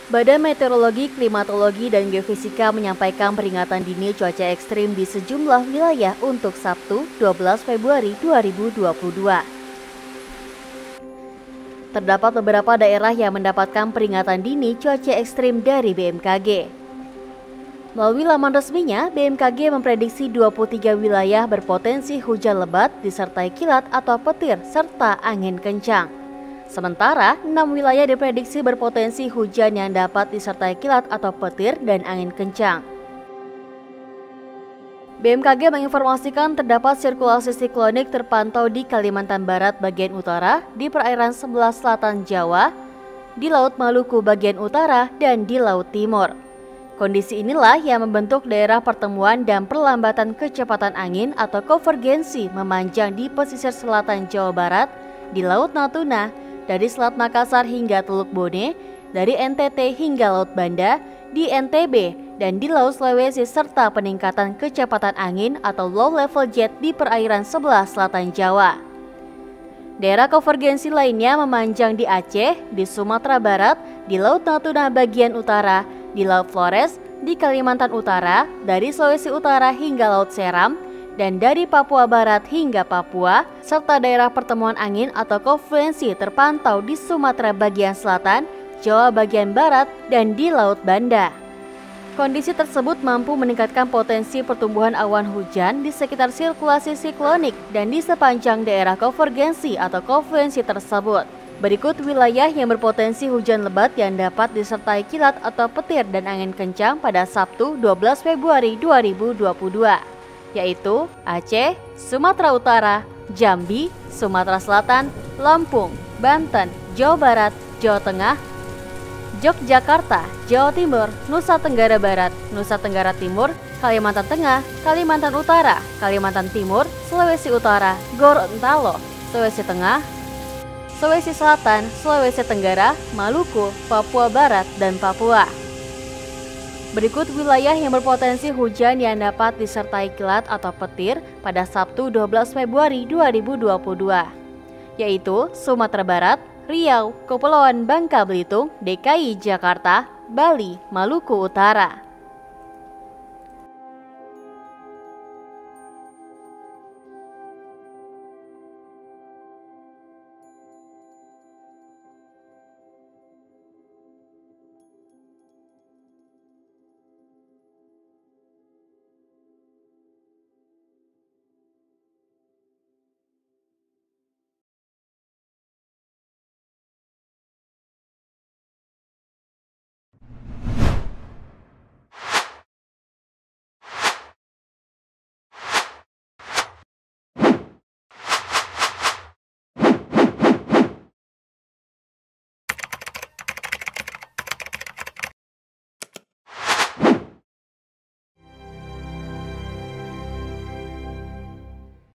Badan Meteorologi, Klimatologi, dan Geofisika menyampaikan peringatan dini cuaca ekstrim di sejumlah wilayah untuk Sabtu, 12 Februari 2022. Terdapat beberapa daerah yang mendapatkan peringatan dini cuaca ekstrim dari BMKG. Melalui laman resminya, BMKG memprediksi 23 wilayah berpotensi hujan lebat disertai kilat atau petir serta angin kencang. Sementara, 6 wilayah diprediksi berpotensi hujan yang dapat disertai kilat atau petir dan angin kencang. BMKG menginformasikan terdapat sirkulasi siklonik terpantau di Kalimantan Barat bagian utara, di perairan sebelah selatan Jawa, di Laut Maluku bagian utara, dan di Laut Timur. Kondisi inilah yang membentuk daerah pertemuan dan perlambatan kecepatan angin atau konvergensi memanjang di pesisir selatan Jawa Barat, di Laut Natuna, dari Selat Makassar hingga Teluk Bone, dari NTT hingga Laut Banda, di NTB, dan di Laut Sulawesi serta peningkatan kecepatan angin atau low level jet di perairan sebelah selatan Jawa. Daerah konvergensi lainnya memanjang di Aceh, di Sumatera Barat, di Laut Natuna bagian utara, di Laut Flores, di Kalimantan Utara, dari Sulawesi Utara hingga Laut Seram, dan dari Papua Barat hingga Papua, serta daerah pertemuan angin atau konvergensi terpantau di Sumatera bagian selatan, Jawa bagian barat, dan di Laut Banda. Kondisi tersebut mampu meningkatkan potensi pertumbuhan awan hujan di sekitar sirkulasi siklonik dan di sepanjang daerah konvergensi atau konvergensi tersebut. Berikut wilayah yang berpotensi hujan lebat yang dapat disertai kilat atau petir dan angin kencang pada Sabtu 12 Februari 2022. Yaitu Aceh, Sumatera Utara, Jambi, Sumatera Selatan, Lampung, Banten, Jawa Barat, Jawa Tengah, Yogyakarta, Jawa Timur, Nusa Tenggara Barat, Nusa Tenggara Timur, Kalimantan Tengah, Kalimantan Utara, Kalimantan Timur, Sulawesi Utara, Gorontalo, Sulawesi Tengah, Sulawesi Selatan, Sulawesi Tenggara, Maluku, Papua Barat, dan Papua. Berikut wilayah yang berpotensi hujan yang dapat disertai kilat atau petir pada Sabtu 12 Februari 2022, yaitu Sumatera Barat, Riau, Kepulauan Bangka Belitung, DKI Jakarta, Bali, Maluku Utara.